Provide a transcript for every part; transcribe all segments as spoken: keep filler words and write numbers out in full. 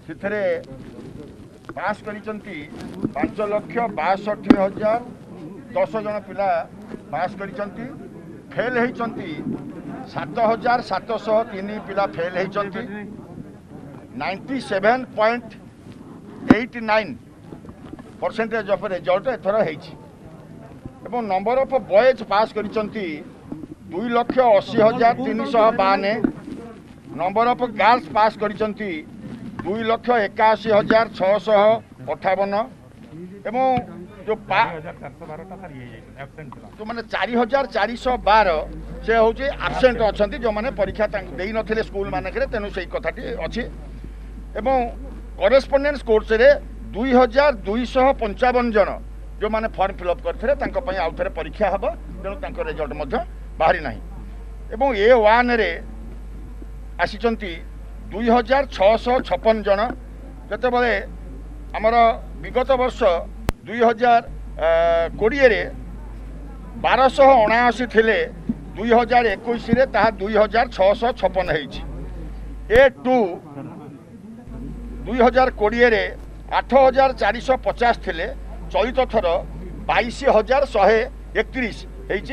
से पास करिचंती पांच लक्ष बासठ हजार दस जन पिला पास करिचंती फेल होइचंती सात हजार सातश तीन पिला फेल होइचंती ninety seven point eight nine percentage of result एथर होइछि एवं नंबर ऑफ बॉयज पास करिचंती दुई लक्ष अशी हजार तीन सौ बावन नंबर ऑफ गर्ल्स पास करिचंती दुई लक्ष एकाशी हजार छःश अठावन एवं जो जो मैंने चार हजार चार सौ बार से हूँ आबसेंट अच्छा जो मैंने परीक्षा दे नथिले स्कूल मानक तेणु से कथाटी अच्छी एवं करेस्पोंडेंस कोर्स रे दुई हजार दुईश पंचावन जन जो मैंने फॉर्म फिलअप करते आउ थे परीक्षा हम तेणु रिजल्ट बाहरी ना एवं ए वन रे आसीचंती दुई हजार छःश छपन जन जितेबाला आमर विगत वर्ष दुई हजार कोड़े बारश अणाशी थे दुई हजार एक दुई हजार छःश छपन ए टू दुई हजार कोड़े आठ हजार चार सौ पचास थे चलित थर बाईस हजार शहे एकतीस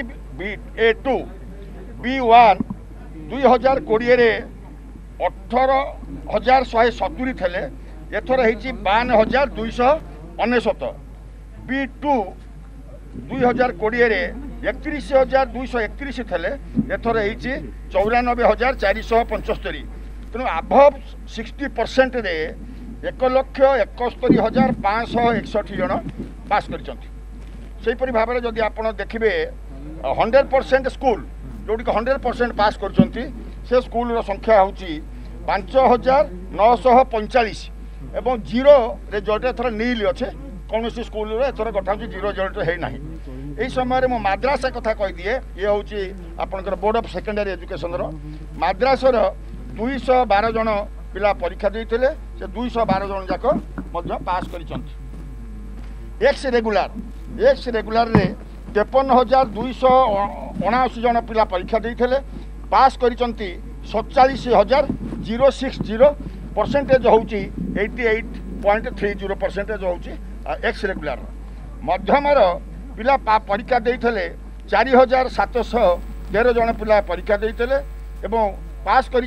ए टू बी वन दुई हजार कोड़े अठर हजार शहे सतुरी थे एथर हो बावन हजार दुईश अनेशत बी टू दुई हजार कोड़े एकतीस हजार दुईश एकतीस थे एथर हो चौरानबे हजार चार सौ पंचस्तरी तेणु आभव सिक्सटी परसेंट रे एक लक्ष एकस्तरी हजार पाँच एकसठ जन पास करपरी भाव में जदि आप देखिए हंड्रेड परसेंट स्कूल जोटी हंड्रेड परसेंट पास कर स्कूल संख्या हूँ पांच हजार नौश पैंचाश एवं जीरो रिजल्ट एथर नील अच्छे कौन स्कूल एथर कथा जीरो रिजल्ट है ना यही समय मो मद्रास कथा कहीदिए ये हूँ आपंकर बोर्ड ऑफ सेकेंडरी एजुकेशन मद्रासर दुईश बार जन पिला परीक्षा देते से दुईश बार जन जाक पास कर एक्स रेगुलार एक्स रेगुलार रे तेपन हजार दुईश अणाशी जन पिला परीक्षा देते पास कर सतचाश हजार जीरो सिक्स जीरो परसेंटेज हूँ eighty eight point three zero percentage हूँ एक्स रेगुलार मध्यमर पिला परीक्षा देते चार हजार सातश तेरह जन पिला परीक्षा देते एवं पास कर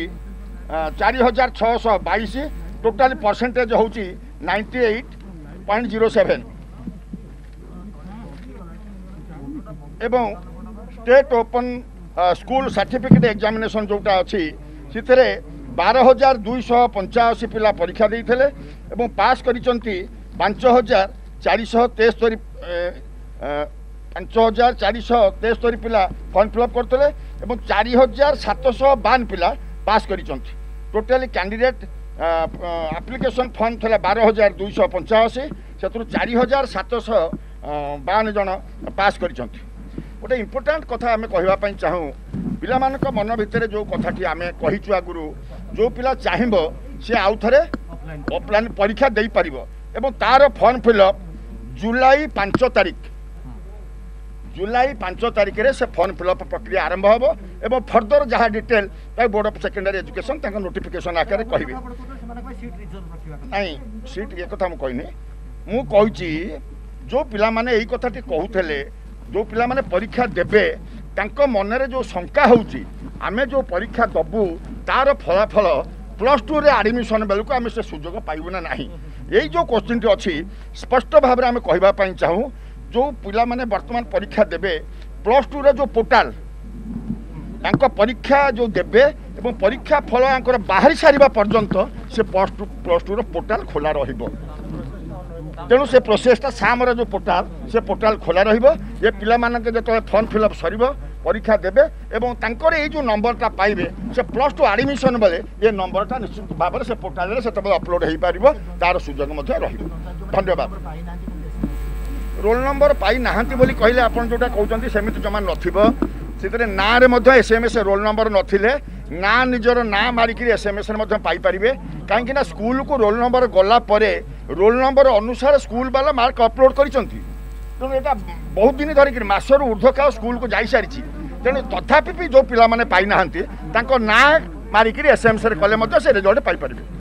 चार हजार छःश बैश टोटाल परसेंटेज हूँ ninety eight point zero seven एवं state open school certificate examination जोटा अच्छी से बारह हजार दुईश पंचाशी पिला परीक्षा देते एवं पास कर पांच हजार चार तेस्तरी पांच हजार चार तेस्तरी पिला फॉर्म फिलअप करते चार हजार सातश बावन पिला पास कर टोटाली कैंडिडेट एप्लिकेशन फॉर्म था बारह हजार दुईश पंचाशी से चार हजार सातश बावन जन पास कर गोटे इम्पोर्टाट कथा आम कहवाई चाहूँ पिला मन भितर जो कथाटी आम कहीचु आगुरी जो पिला चाहब सी आउ थे ऑफलाइन परीक्षा दे पार एवं तार फॉर्म फिलअप जुलाई पांच तारीख जुलाई पांच तारीख रे से फॉर्म फिलअप प्रक्रिया आरंभ होब एवं फर्दर जहाँ detail board of secondary education notification आकार कहे नहीं सीट ये कथा मुझे मु कही जो पिला माने यही कथाटी कहते जो पिला माने परीक्षा देबे तांको मनरे जो शंका होउची आमे जो परीक्षा दबू तार फलाफल प्लस टू रे एडमिशन बेलू आम से सुजोग पाइबू ना नहीं यही जो क्वेश्चन टी अच्छी स्पष्ट भाव में आम कहवाई चाहूँ जो पिला माने वर्तमान परीक्षा देबे प्लस टू रे जो पोर्टाल तांको परीक्षा जो देबे एवं परीक्षा फल आंकर बाहरी सारिबा पर्यंत से प्लस टू प्लस टू रो पोर्टाल खोला रहिबो तेणु से प्रोसेसटा सामर जो पोर्टाल से पोर्टाल खोला रहिबो ये पिला मानके जो फॉर्म फिलअप सरिबो परीक्षा देबे एवं तांकर ये जो नंबरटा पाइबे से प्लस टू एडमिशन बेले ये नंबरटा निश्चित भाव से पोर्टाल रे सेतबे अपलोड हो पारिबो तार सुजोग मध्य रहिबो धन्यवाद रोल नंबर पाई नाहांती बोली कहले आपण जोटा कहउचंती सेमिति जमा नथिबो से ना रे मध्य एसएमएस रोल नंबर नथिले ना निजर ना मारिक एसएमएस पाई पारिबे कहीं ना स्कूल को रोल नंबर गला परे रोल नंबर अनुसार स्कूल वाला मार्क अपलोड करिसंती तेणु यहाँ बहुत दिन धरिक मसर ऊर्ध्वकाल स्कूल को जाई सारी तेणु तथापि जो पिला माने पाई नाहांती तांको ना मारिक एसएमएस कले से रिजल्ट पाई पारिबे।